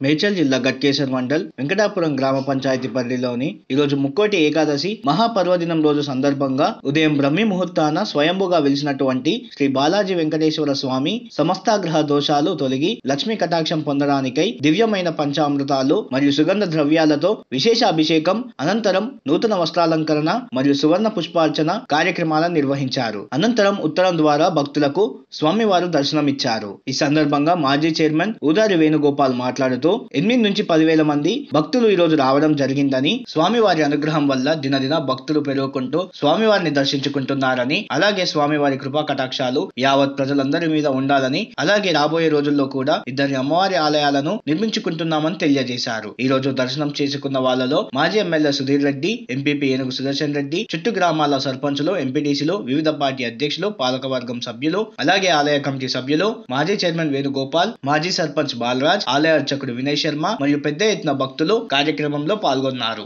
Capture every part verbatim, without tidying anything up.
మేడ్చల్ జిల్లా గట్కేసర్ మండల్ వెంకటాపురం గ్రామ పంచాయతీ పరిధిలోని ఈరోజు ముక్కోటి ఏకాదశి మహాపర్వదినం రోజు సందర్భంగా ఉదయం బ్రహ్మి ముహూర్తాన స్వయంభుగా వెలిసినటువంటి శ్రీ బాలాజీ వెంకటేశ్వర స్వామి సమస్తాగ్రహ దోషాలు తొలగి లక్ష్మీ కటాక్షం పొందడానికై దివ్యమైన పంచామృతాలు మరియు సుగంధ ద్రవ్యాలతో విశేష అభిషేకం అనంతరం నూతన వస్త్రాలంకరణ మరియు సువర్ణ పుష్పార్చన కార్యక్రమాలను నిర్వహించారు. అనంతరం ఉత్తరం ద్వారా భక్తులకు స్వామివారు దర్శనమిచ్చారు. ఈ సందర్భంగా మాజీ చైర్మన్ ఊదారి వేణుగోపాల్ మాట్లాడుతూ ఎనిమిది నుంచి పదివేల మంది భక్తులు ఈ రోజు రావడం జరిగిందని, స్వామివారి అనుగ్రహం వల్ల దినదిన భక్తులు పెరుగుకుంటూ స్వామివారిని దర్శించుకుంటున్నారని, అలాగే స్వామివారి కృపా కటాక్షాలు యావత్ ప్రజలందరి మీద ఉండాలని, అలాగే రాబోయే రోజుల్లో కూడా ఇద్దరి అమ్మవారి ఆలయాలను నిర్మించుకుంటున్నామని తెలియజేశారు. ఈ రోజు దర్శనం చేసుకున్న వాళ్లలో మాజీ ఎమ్మెల్యే సుధీర్ రెడ్డి, ఎంపీపీ ఏనుగు సుదర్శన్ రెడ్డి, చుట్టూ గ్రామాల సర్పంచులు, ఎంపీటీసీలు, వివిధ పార్టీ అధ్యక్షులు, పాలకవర్గం సభ్యులు, అలాగే ఆలయ కమిటీ సభ్యులు, మాజీ చైర్మన్ వేణుగోపాల్, మాజీ సర్పంచ్ బాలరాజ్, ఆలయ అర్చకుడు వినయ్ శర్మ మరియు పెద్ద ఎత్తున భక్తులు కార్యక్రమంలో పాల్గొన్నారు.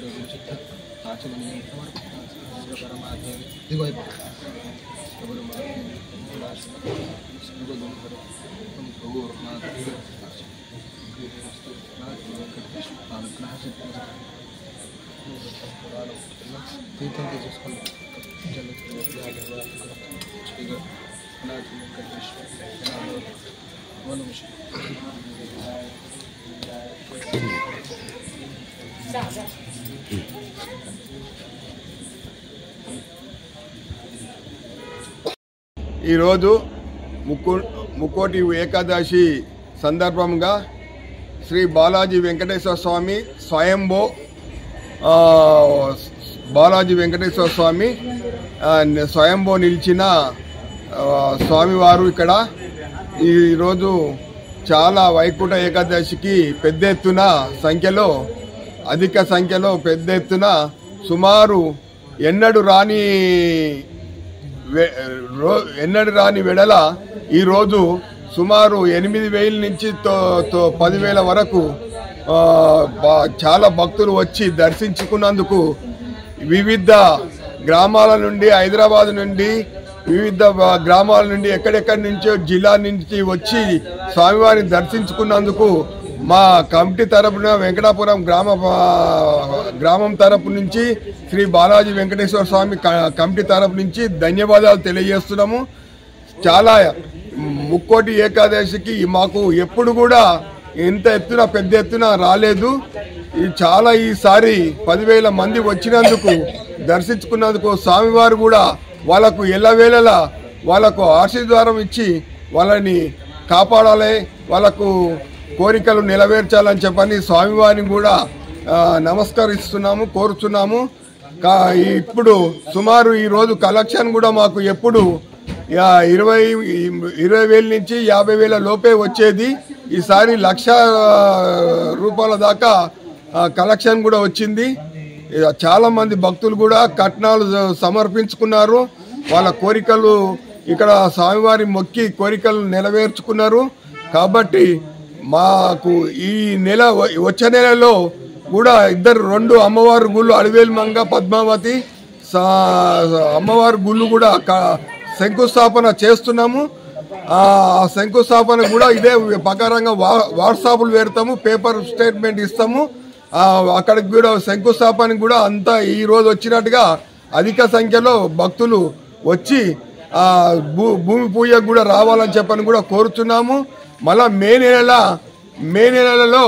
ఈరోజు ముక్కు ముక్కోటి ఏకాదశి సందర్భంగా శ్రీ బాలాజీ వెంకటేశ్వర స్వామి స్వయంభో బాలాజీ వెంకటేశ్వర స్వామి స్వయంభో నిలిచిన స్వామివారు ఇక్కడ ఈరోజు చాలా వైకుంఠ ఏకాదశికి పెద్ద ఎత్తున సంఖ్యలో అధిక సంఖ్యలో పెద్ద ఎత్తున సుమారు ఎన్నడు రాని ఎన్నడు రాని వెడల ఈరోజు సుమారు ఎనిమిది వేల నుంచి తో పదివేల వరకు చాలా భక్తులు వచ్చి దర్శించుకున్నందుకు వివిధ గ్రామాల నుండి, హైదరాబాద్ నుండి, వివిధ గ్రామాల నుండి, ఎక్కడెక్కడి నుంచో జిల్లా నుంచి వచ్చి స్వామివారిని దర్శించుకున్నందుకు మా కమిటీ తరపున వెంకటాపురం గ్రామ గ్రామం తరపు నుంచి శ్రీ బాలాజీ వెంకటేశ్వర స్వామి కమిటీ తరపు నుంచి ధన్యవాదాలు తెలియజేస్తున్నాము. చాలా ముక్కోటి ఏకాదశికి మాకు ఎప్పుడు కూడా ఇంత ఎత్తున పెద్ద ఎత్తున రాలేదు. చాలా ఈసారి పదివేల మంది వచ్చినందుకు, దర్శించుకున్నందుకు స్వామివారు కూడా వాళ్ళకు ఎల్లవేళలా వాళ్ళకు ఆశీర్వాదం ఇచ్చి వాళ్ళని కాపాడాలి, వాళ్ళకు కోరికలు నెరవేర్చాలని చెప్పని స్వామివారిని కూడా నమస్కరిస్తున్నాము, కోరుతున్నాము. ఇప్పుడు సుమారు ఈరోజు కలెక్షన్ కూడా మాకు ఎప్పుడు ఇరవై ఇరవై వేల నుంచి యాభై వేల లోపే వచ్చేది. ఈసారి లక్ష రూపాయల దాకా కలెక్షన్ కూడా వచ్చింది. చాలా మంది భక్తులు కూడా కట్నాలు సమర్పించుకున్నారు. వాళ్ళ కోరికలు ఇక్కడ స్వామివారి మొక్కి కోరికలు నెరవేర్చుకున్నారు. కాబట్టి మాకు ఈ నెల వచ్చే నెలలో కూడా ఇద్దరు రెండు అమ్మవారి గుళ్ళు, అడివేలు మంగ, పద్మావతి అమ్మవారి గుళ్ళు కూడా శంకుస్థాపన చేస్తున్నాము. ఆ శంకుస్థాపన కూడా ఇదే ప్రకారంగా వాట్సాప్లు పెడతాము, పేపర్ స్టేట్మెంట్ ఇస్తాము. అక్కడికి కూడా శంకుస్థాపన కూడా అంతా ఈ రోజు వచ్చినట్టుగా అధిక సంఖ్యలో భక్తులు వచ్చి ఆ భూ భూమి పూజకు కూడా రావాలని చెప్పని కూడా కోరుతున్నాము. మళ్ళా మే నెల మే నెలలో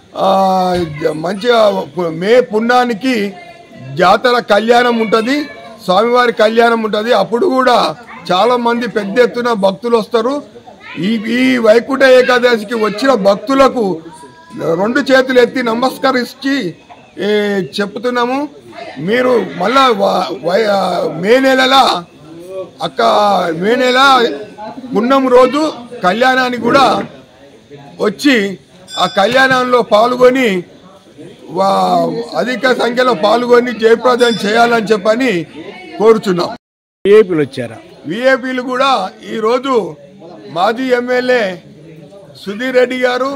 మంచిగా మే పుణ్యానికి జాతర కళ్యాణం ఉంటుంది, స్వామివారి కళ్యాణం ఉంటుంది. అప్పుడు కూడా చాలా మంది పెద్ద ఎత్తున భక్తులు వస్తారు. ఈ ఈ వైకుంఠ ఏకాదశికి వచ్చిన భక్తులకు రెండు చేతులు ఎత్తి నమస్కరించి చెప్తున్నాము. మీరు మళ్ళా మే నెలలా అక్క మే నెల పున్నం రోజు కళ్యాణానికి కూడా వచ్చి ఆ కళ్యాణంలో పాల్గొని అధిక సంఖ్యలో పాల్గొని జయప్రదం చేయాలని చెప్పని కోరుచున్నాం. విఐపీలు వచ్చారా? విఐపీలు కూడా ఈరోజు మాజీ ఎమ్మెల్యే సుధీర్ రెడ్డి గారు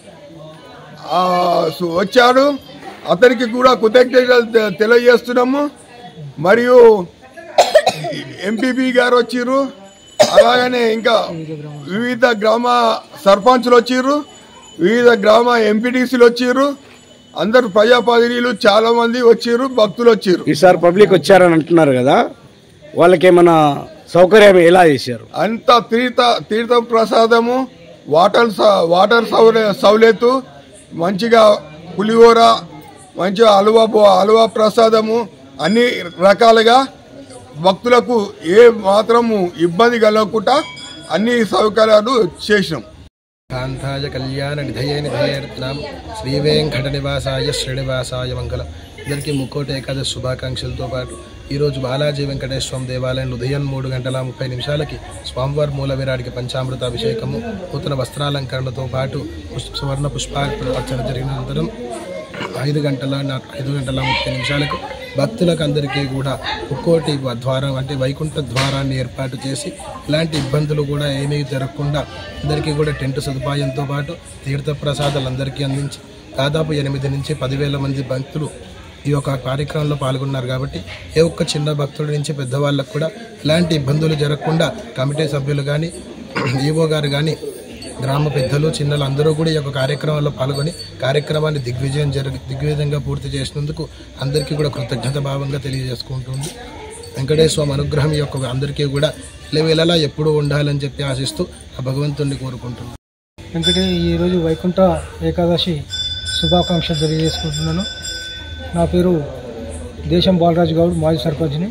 వచ్చాడు. అతనికి కూడా కృతజ్ఞతలు తెలియజేస్తున్నాము. మరియు ఎంపీపీ గారు వచ్చిర్రు, అలాగనే ఇంకా వివిధ గ్రామ సర్పంచులు వచ్చిర్రు. వివిధ గ్రామ ఎంపీటీసీలు వచ్చిర్రు, అందరు ప్రజాప్రతినిధులు చాలా మంది వచ్చిర్రు, భక్తులు వచ్చిర్రు. ఈసారి పబ్లిక్ వచ్చారని అంటున్నారు కదా, వాళ్ళకి ఏమైనా సౌకర్యం ఎలా చేశారు? అంత తీర్థ తీర్థం ప్రసాదము, వాటర్ వాటర్ సౌలతు, మంచిగా పులిహోర, మంచిగా హల్వా హల్వా ప్రసాదము, అన్ని రకాలుగా భక్తులకు ఏ మాత్రము ఇబ్బంది కలగకుండా అన్ని సౌకర్యాలు చేసినాం. కాంతాయ కళ్యాణ నిధయే నిధయేర్నాం శ్రీ వెంకట నివాసాయ శ్రీనివాసాయ మంగళం. అందరికీ ముక్కోటి ఏకాదశి శుభాకాంక్షలతో పాటు ఈరోజు బాలాజీ వెంకటేశ్వర దేవాలయంలో ఉదయం మూడు గంటల ముప్పై నిమిషాలకి స్వామివారి మూల విరాడికి పంచామృత అభిషేకము, నూతన వస్త్రాలంకరణతో పాటు సువర్ణ పుష్పార్చన జరిగిన అనంతరం ఐదు గంటల ఐదు గంటల ముప్పై నిమిషాలకు భక్తులకు అందరికీ కూడా ముక్కోటి ద్వారం అంటే వైకుంఠ ద్వారాన్ని ఏర్పాటు చేసి ఇలాంటి ఇబ్బందులు కూడా ఏమీ జరగకుండా అందరికీ కూడా టెంట్ సదుపాయంతో పాటు తీర్థప్రసాదాలు అందరికీ అందించి దాదాపు ఎనిమిది నుంచి పదివేల మంది భక్తులు ఈ యొక్క కార్యక్రమంలో పాల్గొన్నారు. కాబట్టి ఏ ఒక్క చిన్న భక్తుడి నుంచి పెద్దవాళ్ళకు కూడా ఎలాంటి ఇబ్బందులు జరగకుండా కమిటీ సభ్యులు కానీ ఈవో గారు కానీ గ్రామ పెద్దలు చిన్నలు అందరూ కూడా ఈ యొక్క కార్యక్రమంలో పాల్గొని కార్యక్రమాన్ని దిగ్విజయం జరిగి దిగ్విజయంగా పూర్తి చేసినందుకు అందరికీ కూడా కృతజ్ఞత భావంగా తెలియజేసుకుంటుంది. వెంకటేశ్వర అనుగ్రహం యొక్క అందరికీ కూడా ఇలవేళలా ఎప్పుడూ ఉండాలని చెప్పి ఆశిస్తూ ఆ భగవంతుడిని కోరుకుంటున్నాను. వెంకటే ఈరోజు వైకుంఠ ఏకాదశి శుభాకాంక్షలు తెలియజేసుకుంటున్నాను. నా పేరు దేశం బాలరాజు గౌడ్, మాజీ సర్పంచ్ని.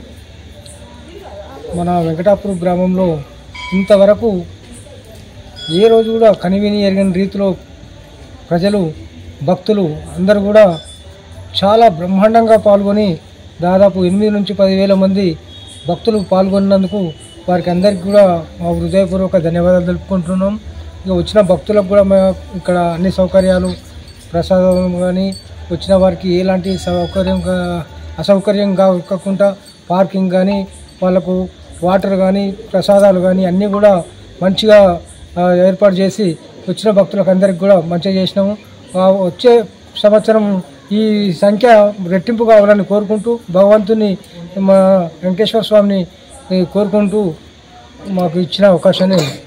మన వెంకటాపురం గ్రామంలో ఇంతవరకు ఏ రోజు కూడా కనివిని ఎరిగిన రీతిలో ప్రజలు భక్తులు అందరూ కూడా చాలా బ్రహ్మాండంగా పాల్గొని దాదాపు ఎనిమిది నుంచి పదివేల మంది భక్తులు పాల్గొన్నందుకు వారికి అందరికీ కూడా మా హృదయపూర్వక ధన్యవాదాలు తెలుపుకుంటున్నాం. ఇక వచ్చిన భక్తులకు కూడా మా ఇక్కడ అన్ని సౌకర్యాలు ప్రసాదం కానీ వచ్చిన వారికి ఎలాంటి సౌకర్యం అసౌకర్యం కాకుండా పార్కింగ్ కానీ వాళ్ళకు వాటర్ కానీ ప్రసాదాలు కానీ అన్నీ కూడా మంచిగా ఏర్పాటు చేసి వచ్చిన భక్తులకు అందరికి కూడా మంచిగా చేసినాము. వచ్చే సంవత్సరం ఈ సంఖ్య రెట్టింపు కావాలని కోరుకుంటూ భగవంతుని మా వెంకటేశ్వర స్వామిని కోరుకుంటూ మాకు ఇచ్చిన అవకాశాన్ని